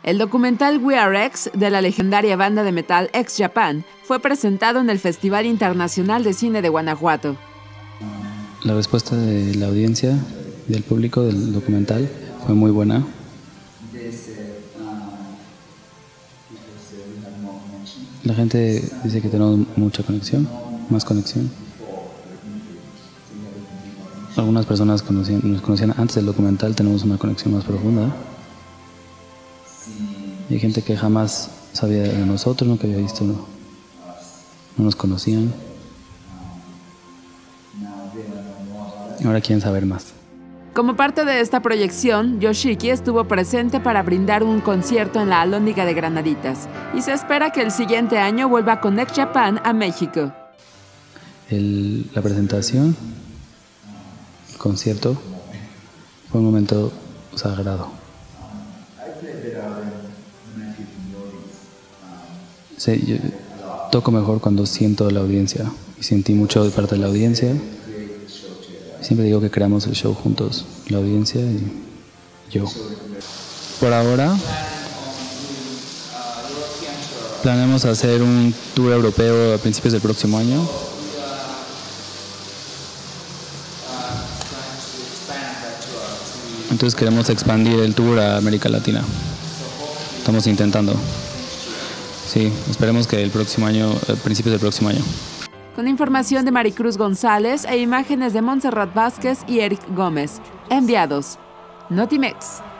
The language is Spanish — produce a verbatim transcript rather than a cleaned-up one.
El documental We Are X, de la legendaria banda de metal X Japan, fue presentado en el Festival Internacional de Cine de Guanajuato. La respuesta de la audiencia y del público del documental fue muy buena. La gente dice que tenemos mucha conexión, más conexión. Algunas personas conocían, nos conocían antes del documental, tenemos una conexión más profunda. Y hay gente que jamás sabía de nosotros, nunca había visto, no, no nos conocían. Ahora quieren saber más. Como parte de esta proyección, Yoshiki estuvo presente para brindar un concierto en la Alhóndiga de Granaditas y se espera que el siguiente año vuelva con X Japan a México. El, la presentación, el concierto, fue un momento sagrado. Sí, yo toco mejor cuando siento la audiencia y sentí mucho de parte de la audiencia. Siempre digo que creamos el show juntos, la audiencia y yo. Por ahora, planeamos hacer un tour europeo a principios del próximo año. Entonces queremos expandir el tour a América Latina. Estamos intentando. Sí, esperemos que el próximo año, a principios del próximo año. Con información de Maricruz González e imágenes de Montserrat Vázquez y Eric Gómez. Enviados. Notimex.